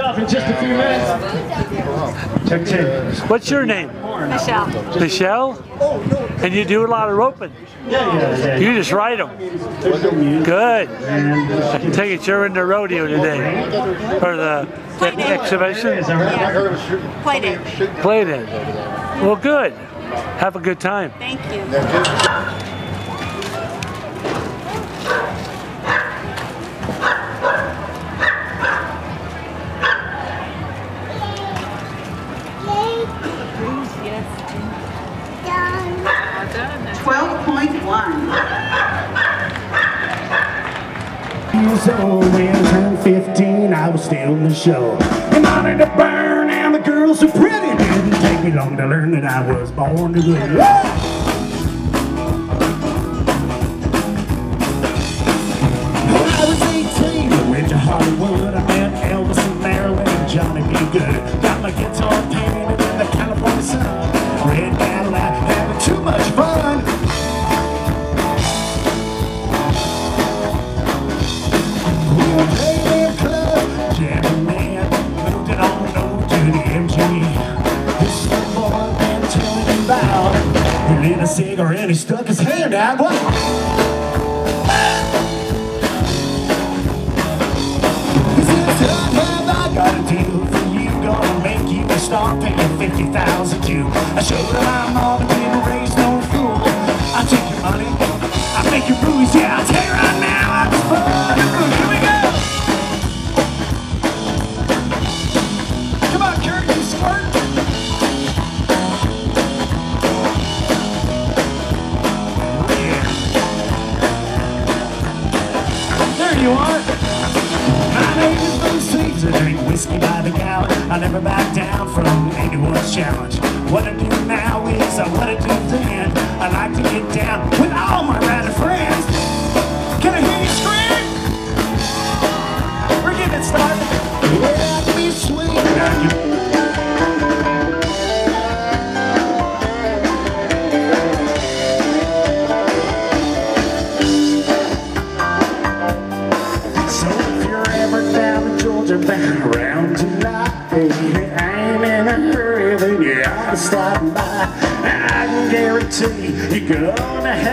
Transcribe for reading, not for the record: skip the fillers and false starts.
off in just a few minutes. Check two. What's your name? Michelle. Michelle? And you do a lot of roping? Yeah. You just ride them? Good. I can take it you're in the rodeo today. Or the exhibition? Yeah. Played it. Played it. Well, good. Have a good time. Thank you. 12.1. Years old when I turned 15, I was still in the show. And money to burn, and the girls so pretty. Didn't take me long to learn that I was born to do it. When I was 18, I went to Hollywood. I met Elvis and Marilyn and Johnny B. Good. Got my guitar painted in the California sun. Red Cadillac, having too much fun. We were playing in a club, jamming man, moved it on over to the MG. This little boy been telling him about. He lit a cigarette and he stuck his hand out. What? He says, have I got a deal for you? Gonna make you start paying 50,000 too. I showed him I'm all the people raised no fool. I take your money, I make your booze. Yeah, I'll tell you right now, I'm just fun. Here we go. Come on, Kurt, you squirt. Yeah. There you are. My name is Bruce Sleeves. I drink whiskey by the gallon. I never back down from anyone's challenge. What I do now is what I do then. I like to get down with all my rowdy friends. Can I hear you scream? We're getting it started. Yeah, I can be sweet. Now you. So if you're ever down in Georgia, back around tonight, baby, I ain't in a hurry, then you ought to stop by. I can guarantee you're gonna have